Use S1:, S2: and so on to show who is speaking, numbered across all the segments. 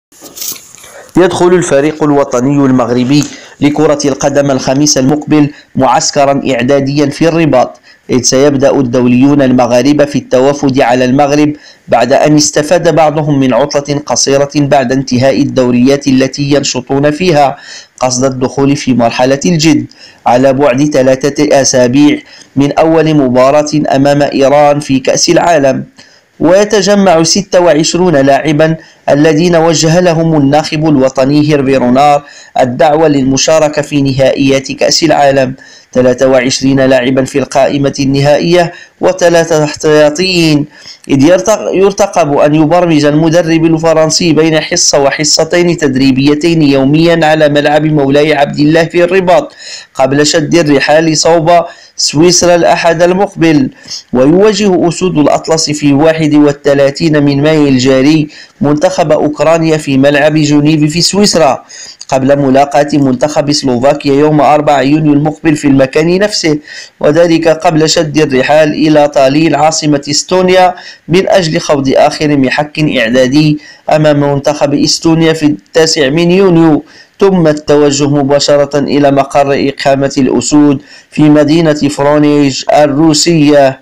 S1: يدخل الفريق الوطني المغربي لكرة القدم الخميس المقبل معسكرا إعداديا في الرباط، إذ سيبدأ الدوليون المغاربة في التوافد على المغرب بعد أن استفاد بعضهم من عطلة قصيرة بعد انتهاء الدوريات التي ينشطون فيها قصد الدخول في مرحلة الجد، على بعد 3 أسابيع من أول مباراة أمام إيران في كأس العالم. ويتجمع 26 لاعبا الذين وجه لهم الناخب الوطني هيرفي رونار الدعوة للمشاركة في نهائيات كأس العالم، 23 لاعبا في القائمة النهائية و3 احتياطيين، إذ يرتقب أن يبرمج المدرب الفرنسي بين حصة وحصتين تدريبيتين يوميا على ملعب مولاي عبد الله في الرباط قبل شد الرحال صوب سويسرا الأحد المقبل. ويواجه أسود الأطلس في 31 من مايو الجاري منتخب أوكرانيا في ملعب جنيف في سويسرا قبل ملاقاة منتخب سلوفاكيا يوم 4 يونيو المقبل في المكان نفسه، وذلك قبل شد الرحال إلى طالين عاصمة إستونيا من أجل خوض آخر محك إعدادي أمام منتخب إستونيا في 9 من يونيو، ثم التوجه مباشرة إلى مقر إقامة الأسود في مدينة فرونيج الروسية.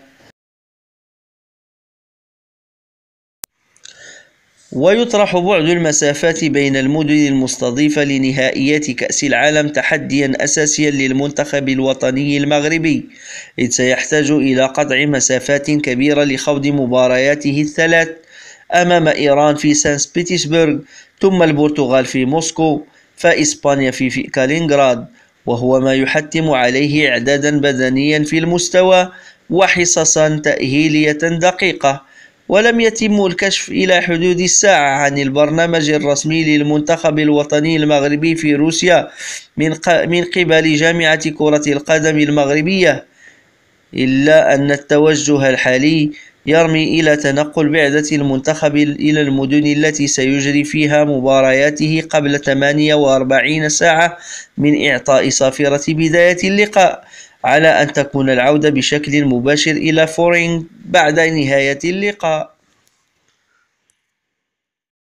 S1: ويطرح بعد المسافات بين المدن المستضيفة لنهائيات كأس العالم تحديا أساسيا للمنتخب الوطني المغربي، إذ سيحتاج إلى قطع مسافات كبيرة لخوض مبارياته الثلاث أمام إيران في سان بطرسبرغ، ثم البرتغال في موسكو، فإسبانيا في كالينغراد، وهو ما يحتم عليه إعدادا بدنيا في المستوى وحصصا تأهيلية دقيقة. ولم يتم الكشف إلى حدود الساعة عن البرنامج الرسمي للمنتخب الوطني المغربي في روسيا من قبل جامعة كرة القدم المغربية، إلا أن التوجه الحالي يرمي إلى تنقل بعثة المنتخب إلى المدن التي سيجري فيها مبارياته قبل 48 ساعة من إعطاء صافرة بداية اللقاء، على أن تكون العودة بشكل مباشر إلى فورينغ بعد نهاية اللقاء.